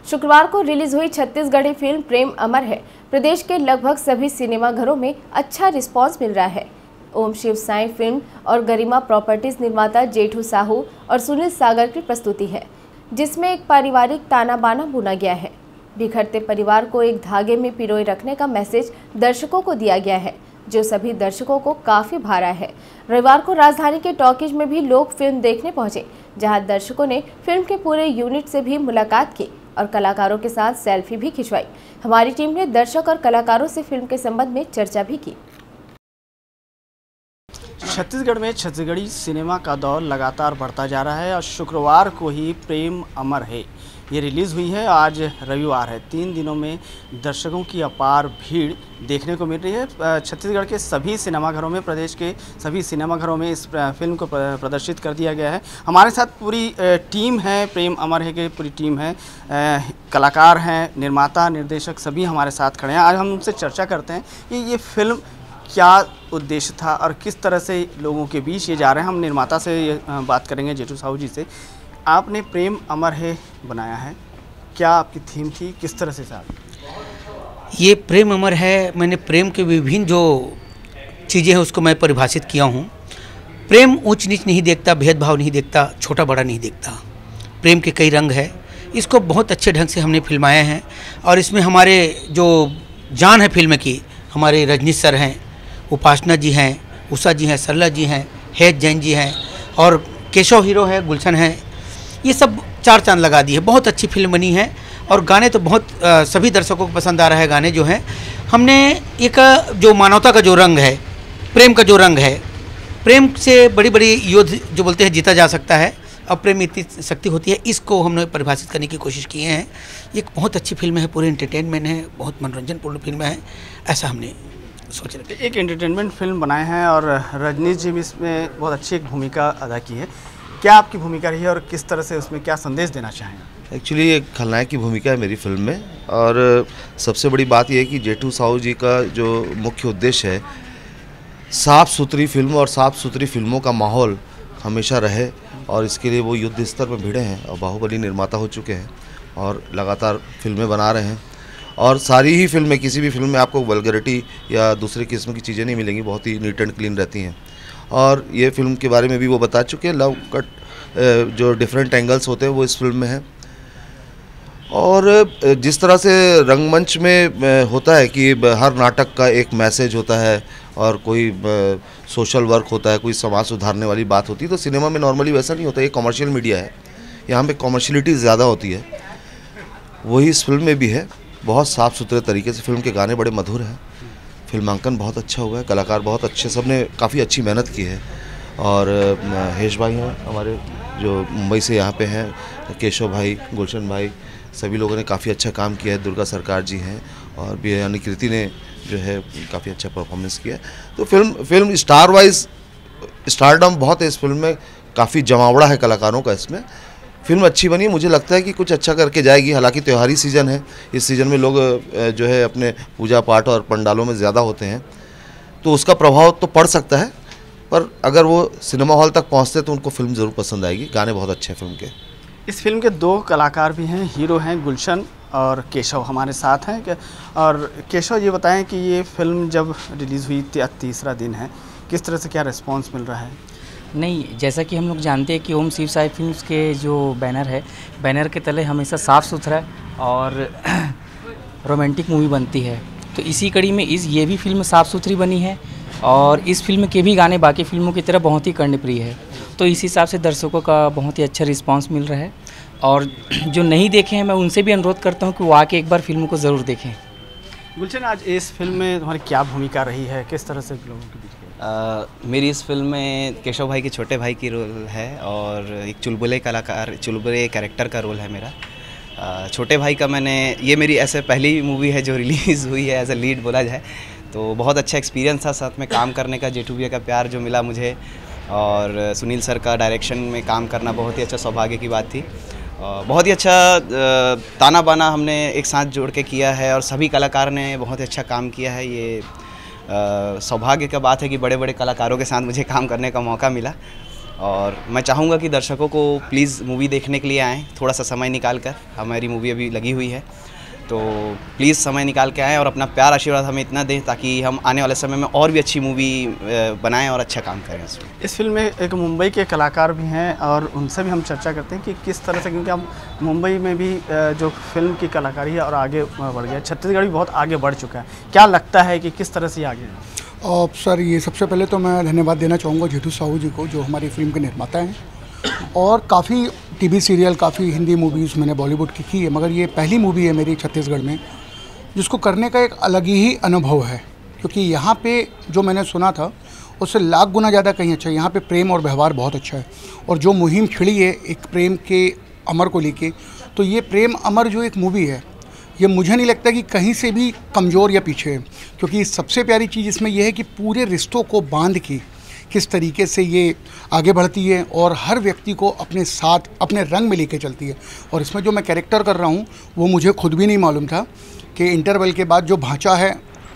शुक्रवार को रिलीज हुई छत्तीसगढ़ी फिल्म प्रेम अमर है प्रदेश के लगभग सभी सिनेमाघरों में अच्छा रिस्पांस मिल रहा है। ओम शिव साई फिल्म और गरिमा प्रॉपर्टीज निर्माता जेठू साहू और सुनील सागर की प्रस्तुति है, जिसमें एक पारिवारिक ताना बाना बुना गया है। बिखरते परिवार को एक धागे में पिरोए रखने का मैसेज दर्शकों को दिया गया है, जो सभी दर्शकों को काफी भारा है। रविवार को राजधानी के टॉकीज में भी लोग फिल्म देखने पहुंचे, जहां दर्शकों ने फिल्म के पूरे यूनिट से भी मुलाकात की और कलाकारों के साथ सेल्फी भी खिंचवाई। हमारी टीम ने दर्शक और कलाकारों से फिल्म के संबंध में चर्चा भी की। छत्तीसगढ़ में छत्तीसगढ़ी सिनेमा का दौर लगातार बढ़ता जा रहा है और शुक्रवार को ही प्रेम अमर है ये रिलीज़ हुई है। आज रविवार है। 3 दिनों में दर्शकों की अपार भीड़ देखने को मिल रही है। छत्तीसगढ़ के सभी सिनेमाघरों में, प्रदेश के सभी सिनेमाघरों में इस फिल्म को प्रदर्शित कर दिया गया है। हमारे साथ पूरी टीम है, प्रेम अमर है की पूरी टीम है, कलाकार हैं, निर्माता, निर्देशक सभी हमारे साथ खड़े हैं। आज हम उनसे चर्चा करते हैं कि ये फिल्म क्या उद्देश्य था और किस तरह से लोगों के बीच ये जा रहे हैं। हम निर्माता से ये बात करेंगे, जेठू साहू जी से। आपने प्रेम अमर है बनाया है, क्या आपकी थीम थी, किस तरह से साहब? ये प्रेम अमर है, मैंने प्रेम के विभिन्न जो चीज़ें हैं उसको मैं परिभाषित किया हूँ। प्रेम ऊंच नीच नहीं देखता, भेदभाव नहीं देखता, छोटा बड़ा नहीं देखता। प्रेम के कई रंग है, इसको बहुत अच्छे ढंग से हमने फिल्माया है। और इसमें हमारे जो जान है फिल्म की, हमारे रजनीश सर हैं, उपासना जी हैं, उषा जी हैं, सरला जी हैं, हेत जैन जी हैं और केशव हीरो है, गुलशन है। ये सब 4 चांद लगा दिए। बहुत अच्छी फिल्म बनी है और गाने तो बहुत सभी दर्शकों को पसंद आ रहा है। गाने जो हैं, हमने एक जो मानवता का जो रंग है, प्रेम का जो रंग है, प्रेम से बड़ी बड़ी युद्ध जो बोलते हैं जीता जा सकता है और प्रेम में इतनी शक्ति होती है, इसको हमने परिभाषित करने की कोशिश की है। एक बहुत अच्छी फिल्म है, पूरी एंटरटेनमेंट है, बहुत मनोरंजनपूर्ण फिल्म है, ऐसा हमने सोच रहे थे। एक एंटरटेनमेंट फिल्म बनाए हैं और रजनीश जी भी इसमें बहुत अच्छी एक भूमिका अदा की है। क्या आपकी भूमिका रही है और किस तरह से उसमें क्या संदेश देना चाहेंगे? एक्चुअली एक खलनायक की भूमिका है मेरी फिल्म में और सबसे बड़ी बात यह है कि जेठू साहू जी का जो मुख्य उद्देश्य है, साफ़ सुथरी फिल्म और साफ़ सुथरी फिल्मों का माहौल हमेशा रहे और इसके लिए वो युद्ध स्तर में भिड़े हैं और बाहुबली निर्माता हो चुके हैं और लगातार फिल्में बना रहे हैं। और सारी ही फिल्में, किसी भी फिल्म में आपको वल्गरिटी या दूसरे किस्म की चीज़ें नहीं मिलेंगी, बहुत ही नीट एंड क्लीन रहती हैं। और ये फिल्म के बारे में भी वो बता चुके हैं, लव कट जो डिफरेंट एंगल्स होते हैं वो इस फिल्म में है। और जिस तरह से रंगमंच में होता है कि हर नाटक का एक मैसेज होता है और कोई सोशल वर्क होता है, कोई समाज सुधारने वाली बात होती है, तो सिनेमा में नॉर्मली वैसा नहीं होता। ये कमर्शियल मीडिया है, यहाँ पे कमर्शियलिटी ज़्यादा होती है, वही इस फिल्म में भी है। बहुत साफ़ सुथरे तरीके से फिल्म के गाने बड़े मधुर हैं, फिल्मांकन बहुत अच्छा हुआ है, कलाकार बहुत अच्छे, सबने काफ़ी अच्छी मेहनत की है। और हेश भाई हैं हमारे जो मुंबई से यहाँ पे हैं, केशव भाई, गुलशन भाई, सभी लोगों ने काफ़ी अच्छा काम किया है। दुर्गा सरकार जी हैं और बेयानी कृति ने जो है काफ़ी अच्छा परफॉर्मेंस किया है। तो फिल्म स्टार वाइज स्टारडम बहुत है इस फिल्म में, काफ़ी जमावड़ा है कलाकारों का इसमें। फिल्म अच्छी बनी, मुझे लगता है कि कुछ अच्छा करके जाएगी। हालांकि त्योहारी सीज़न है, इस सीज़न में लोग जो है अपने पूजा पाठ और पंडालों में ज़्यादा होते हैं, तो उसका प्रभाव तो पड़ सकता है, पर अगर वो सिनेमा हॉल तक पहुंचते तो उनको फिल्म ज़रूर पसंद आएगी। गाने बहुत अच्छे हैं फिल्म के। इस फिल्म के 2 कलाकार भी हैं, हीरो हैं गुलशन और केशव हमारे साथ हैं। और केशव, ये बताएं कि ये फिल्म जब रिलीज़ हुई, तीसरा दिन है, किस तरह से क्या रिस्पॉन्स मिल रहा है? नहीं, जैसा कि हम लोग जानते हैं कि ओम शिव साई फिल्म्स के जो बैनर है, बैनर के तले हमेशा साफ़ सुथरा और रोमांटिक मूवी बनती है। तो इसी कड़ी में ये भी फिल्म साफ़ सुथरी बनी है और इस फिल्म के भी गाने बाकी फिल्मों की तरह बहुत ही कर्णप्रिय है। तो इस हिसाब से दर्शकों का बहुत ही अच्छा रिस्पांस मिल रहा है और जो नहीं देखे हैं, मैं उनसे भी अनुरोध करता हूँ कि वो आके एक बार फिल्म को ज़रूर देखें। गुलशन, आज इस फिल्म में तुम्हारी क्या भूमिका रही है, किस तरह से लोगों के बीच? मेरी इस फिल्म में केशव भाई के छोटे भाई की रोल है और एक चुलबुले कैरेक्टर का रोल है मेरा। छोटे भाई का ये मेरी ऐसे पहली मूवी है जो रिलीज़ हुई है एज ए लीड बोला जाए, तो बहुत अच्छा एक्सपीरियंस था साथ में काम करने का। जेठू भैया का प्यार जो मिला मुझे और सुनील सर का डायरेक्शन में काम करना बहुत ही अच्छा सौभाग्य की बात थी। बहुत ही अच्छा ताना बाना हमने एक साथ जोड़ के किया है और सभी कलाकार ने बहुत अच्छा काम किया है। ये सौभाग्य का बात है कि बड़े बड़े कलाकारों के साथ मुझे काम करने का मौका मिला और मैं चाहूँगा कि दर्शकों को प्लीज़ मूवी देखने के लिए आएँ, थोड़ा सा समय निकाल कर। हमारी मूवी अभी लगी हुई है, तो प्लीज़ समय निकाल के आएँ और अपना प्यार आशीर्वाद हमें इतना दें ताकि हम आने वाले समय में और भी अच्छी मूवी बनाएं और अच्छा काम करें इसमें। इस फिल्म में एक मुंबई के कलाकार भी हैं और उनसे भी हम चर्चा करते हैं कि किस तरह से, क्योंकि हम मुंबई में भी जो फिल्म की कलाकारी है और आगे बढ़ गया, छत्तीसगढ़ भी बहुत आगे बढ़ चुका है। क्या लगता है कि किस तरह से आगे है? सर, ये सबसे पहले तो मैं धन्यवाद देना चाहूँगा जेठू साहू जी को, जो हमारी फिल्म के निर्माता हैं, और काफ़ी टीवी सीरियल, काफ़ी हिंदी मूवीज़ मैंने बॉलीवुड की है, मगर ये पहली मूवी है मेरी छत्तीसगढ़ में जिसको करने का एक अलग ही अनुभव है, क्योंकि यहाँ पे जो मैंने सुना था उससे लाख गुना ज़्यादा कहीं अच्छा है। यहाँ पे प्रेम और व्यवहार बहुत अच्छा है, और जो मुहिम छिड़ी है एक प्रेम के अमर को लेके, तो ये प्रेम अमर जो एक मूवी है, ये मुझे नहीं लगता कि कहीं से भी कमज़ोर या पीछे है, क्योंकि सबसे प्यारी चीज़ इसमें यह है कि पूरे रिश्तों को बांध के किस तरीके से ये आगे बढ़ती है और हर व्यक्ति को अपने साथ अपने रंग में लेके चलती है। और इसमें जो मैं कैरेक्टर कर रहा हूँ वो मुझे खुद भी नहीं मालूम था कि इंटरवल के बाद जो भांचा है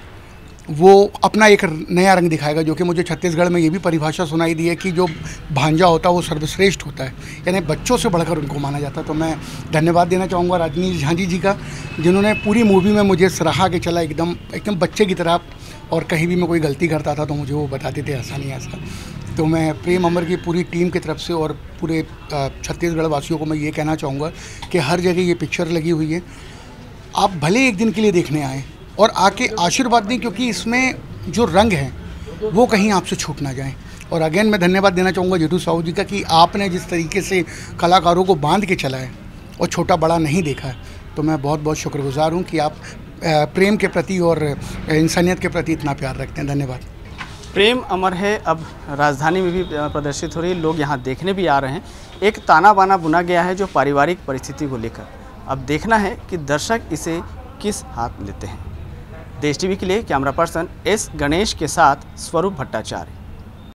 वो अपना एक नया रंग दिखाएगा, जो कि मुझे छत्तीसगढ़ में ये भी परिभाषा सुनाई दी है कि जो भांजा होता है वो सर्वश्रेष्ठ होता है, यानी बच्चों से बढ़कर उनको माना जाता है। तो मैं धन्यवाद देना चाहूँगा राजनीश झांझी जी का, जिन्होंने पूरी मूवी में मुझे सराहा के चला एकदम बच्चे की तरह, और कहीं भी मैं कोई गलती करता था तो मुझे वो बताते थे ऐसा नहीं ऐसा। तो मैं प्रेम अमर की पूरी टीम की तरफ से और पूरे छत्तीसगढ़ वासियों को मैं ये कहना चाहूँगा कि हर जगह ये पिक्चर लगी हुई है, आप भले एक दिन के लिए देखने आएँ और आके आशीर्वाद दें, क्योंकि इसमें जो रंग हैं वो कहीं आपसे छूट ना जाएं। और अगेन मैं धन्यवाद देना चाहूँगा जेठू साहू जी का कि आपने जिस तरीके से कलाकारों को बांध के चला है और छोटा बड़ा नहीं देखा है, तो मैं बहुत बहुत शुक्रगुजार हूँ कि आप प्रेम के प्रति और इंसानियत के प्रति इतना प्यार रखते हैं। धन्यवाद। प्रेम अमर है अब राजधानी में भी प्रदर्शित हो रही है, लोग यहाँ देखने भी आ रहे हैं। एक ताना बाना बुना गया है जो पारिवारिक परिस्थिति को लेकर, अब देखना है कि दर्शक इसे किस हाथ लेते हैं। देश टीवी के लिए कैमरा पर्सन एस गणेश के साथ स्वरूप भट्टाचार्य।